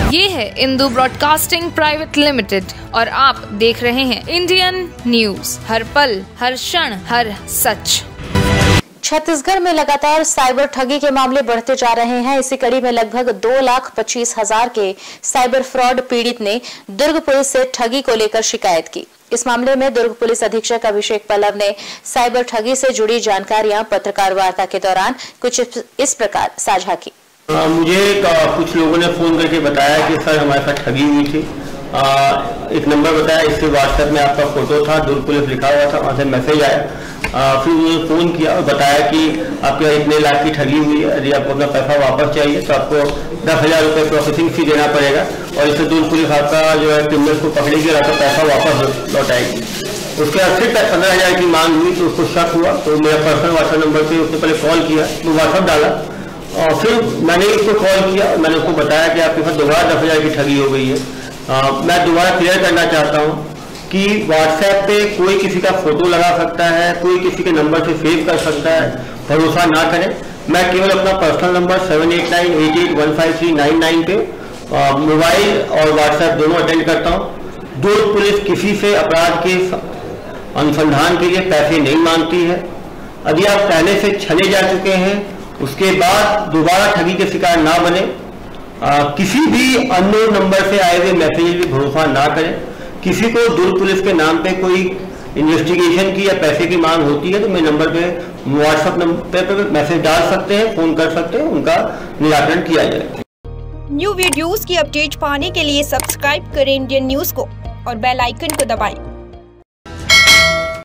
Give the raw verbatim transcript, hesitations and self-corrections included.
ये है Indu broadcasting private limited और आप देख रहे हैं इंडियन न्यूज, हर पल, हर क्षण, हर सच। छत्तीसगढ़ में लगातार साइबर ठगी के मामले बढ़ते जा रहे हैं। इसी कड़ी में लगभग दो लाख पच्चीस हजार के साइबर फ्रॉड पीड़ित ने दुर्ग पुलिस से ठगी को लेकर शिकायत की। इस मामले में दुर्ग पुलिस अधीक्षक अभिषेक पल्लव ने साइबर ठगी से जुड़ी जानकारियां पत्रकार वार्ता के दौरान कुछ इस प्रकार साझा की। आ, मुझे कुछ लोगों ने फोन करके बताया कि सर हमारे साथ ठगी हुई थी। आ, एक नंबर बताया, इससे व्हाट्सएप में आपका फोटो था, दुर्ग पुलिस लिखा हुआ था, वहाँ से मैसेज आया। आ, फिर उन्होंने फ़ोन किया और बताया कि आपके इतने लाख की ठगी हुई है, यदि आपको अपना पैसा वापस चाहिए तो आपको दस हज़ार रुपये प्रोसेसिंग फी देना पड़ेगा और इससे दुर्ग पुलिस आपका जो है क्रिमिनल को पकड़ेगी और आपका पैसा वापस लौटाएगी। उसके बाद फिर पंद्रह हज़ार की मांग हुई तो उसको शक हुआ, तो मेरा पर्सनल व्हाट्सएप नंबर पर उसने पहले कॉल किया, तो व्हाट्सएप डाला और फिर मैंने उसको कॉल किया और मैंने उसको बताया कि आपके साथ दोबारा दस हज़ार की ठगी हो गई है। आ, मैं दोबारा क्लियर करना चाहता हूँ कि व्हाट्सएप पे कोई किसी का फोटो लगा सकता है, कोई किसी के नंबर से सेव कर सकता है, भरोसा ना करें। मैं केवल अपना personal number seven eight nine eight eight one five three nine nine पे मोबाइल और व्हाट्सएप दोनों अटेंड करता हूँ। दुर्ग पुलिस किसी से अपराध के अनुसंधान के लिए पैसे नहीं मांगती है। यदि आप पहले से छने जा चुके हैं, उसके बाद दोबारा ठगी के शिकार ना बने। आ, किसी भी अननोन नंबर से आए हुए मैसेज भी भरोसा ना करें। किसी को दुर्ग पुलिस के नाम पे कोई इन्वेस्टिगेशन की या पैसे की मांग होती है तो मेरे नंबर पे व्हाट्सएप नंबर पे मैसेज डाल सकते हैं, फोन कर सकते हैं, उनका निराकरण किया जाए। न्यू वीडियोस की अपडेट पाने के लिए सब्सक्राइब करें इंडियन न्यूज को और बेल आइकन को दबाएं।